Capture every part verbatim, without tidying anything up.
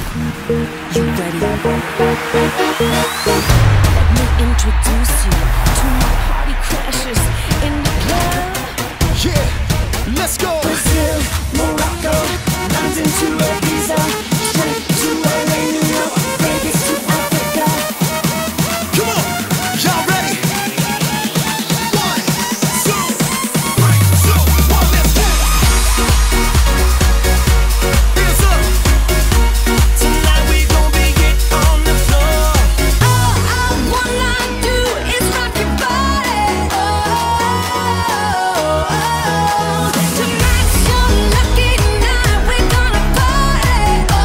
You ready? Let me introduce you to my party crashers in the club. Yeah, let's go. Brazil, Morocco, London to Ibiza, straight to L A, New York, Vegas to Africa. Come on, y'all ready? One, two, three, two, one, let's go. Hands up. Tonight we gon' be it on the floor. All I wanna do is rock your body. Oh, oh, oh. Tonight's your lucky night. We're gonna party. Oh,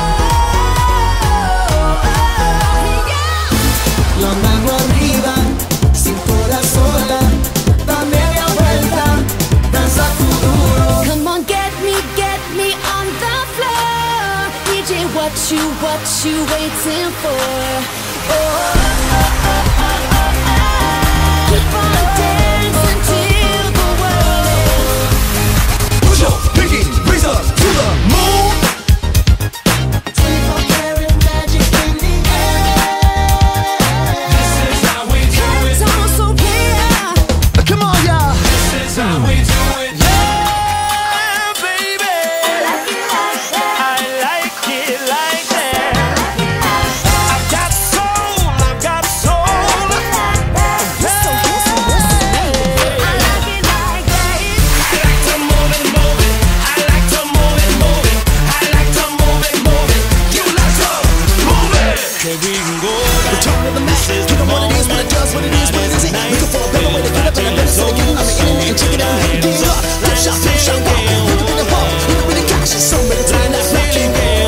oh, oh, yeah. Las manos arriba, cintura sola, da media vuelta, danza tu duro. Come on, get me, get me on the floor. D J, what you, what you waiting for? Oh, oh, oh, oh, oh, oh. Keep on dancing till the world is. Put your pinky raise up to the moon. Take on carrying magic in the air. This is how we do Hands it. on, so clear. Come on, y'all. This is how we do it. Yeah, baby. Like it like that. I like it like that. I've got soul, I've got soul. You're so handsome, what's his name? I like it like that. I like to move it, move it. I like to move it, move it. I like to move it, move it. You like to move it. Okay, we can go. Return to the max. You know what it is, what it does, what it is, what it isn't. We can fall a better way to get up and I better say again on the internet and check it out. Hey, get up. Flip shot, flip shot, walk. Look at the ball. Look at the cash. It's so ready to not rocking.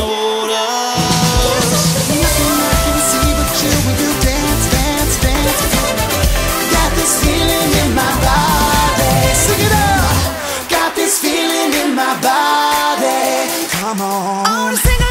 Nothing I can see but you when you dance, dance, dance. Got this feeling in my body. Sing it up. Got this feeling in my body. Come on. I wanna sing